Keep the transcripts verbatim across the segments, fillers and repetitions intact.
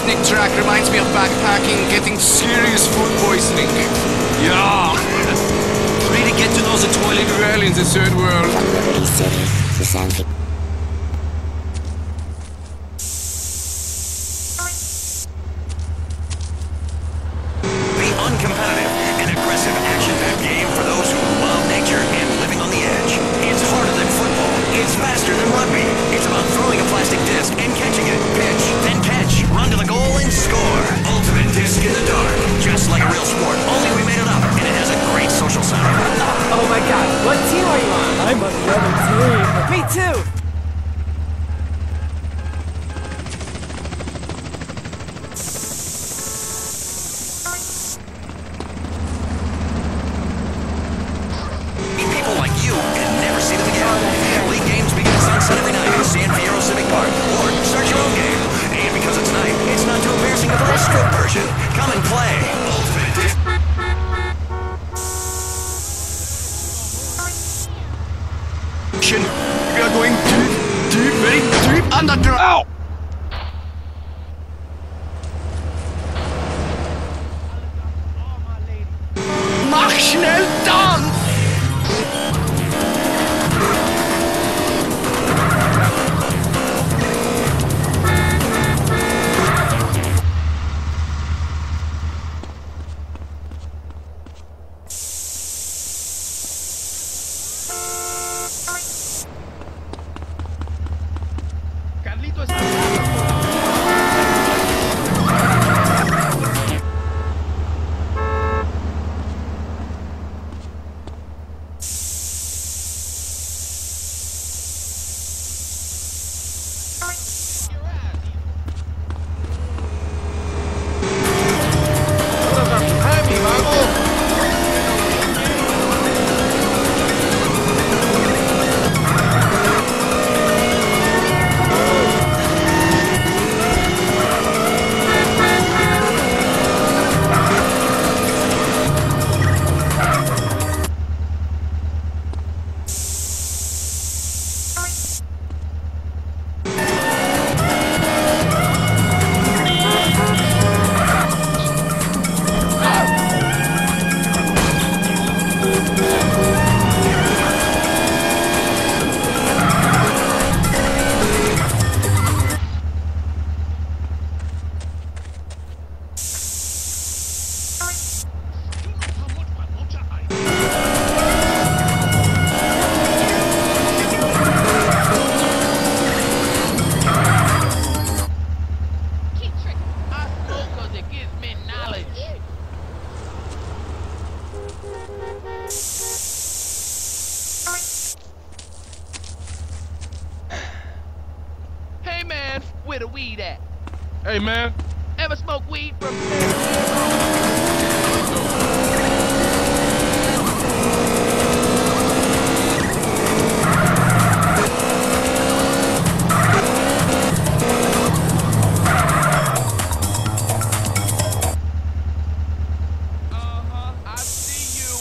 picnic track reminds me of backpacking, getting serious food poisoning. Yeah! Free to get to know the toilet well in the third world. From Liberty City to San Andreas. The uncompetitive and aggressive action-packed game for those who love nature and living on the edge. It's harder than football. It's faster than rugby. It's about throwing a plastic disc and catching it. Pitch, then catch, run to the goal and score. Ultimate disc in the dark. Just like a real sport, only we made it up, and it has a great social side. Oh my god, what team are you on? I'm on the other team. Me too! People like you can never see them again. League games begin sunset every night at San Andreas Civic Park. Or start your own game. And because it's night, it's not too embarrassing to play a strip version. Come and play. We are going deep, deep, very deep underground. Ow! Mach schnell dann! Hey man, where the weed at? Hey man. Ever smoke weed from Uh-huh, I see you.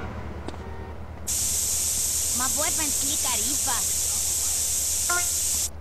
Ma vuoi pensare carifa?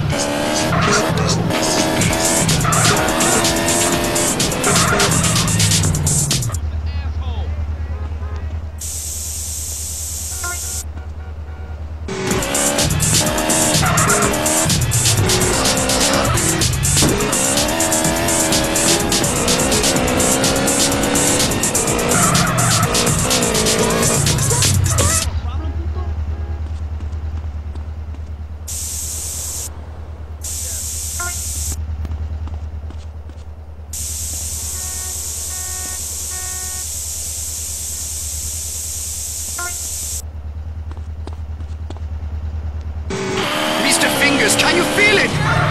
Mister Fingers, can you feel it?